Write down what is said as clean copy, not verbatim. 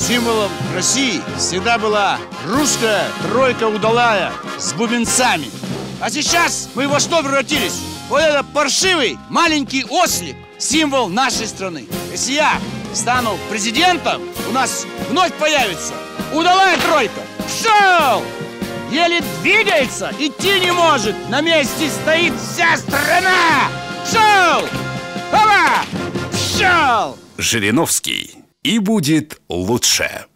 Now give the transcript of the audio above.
Символом России всегда была русская тройка удалая с бубенцами. А сейчас мы во что превратились? Вот это паршивый маленький ослик, символ нашей страны. Если я стану президентом, у нас вновь появится удалая тройка. Пшел! Еле двигается, идти не может. На месте стоит вся страна. Пшел! Опа! Пшел! Жириновский. И будет лучше.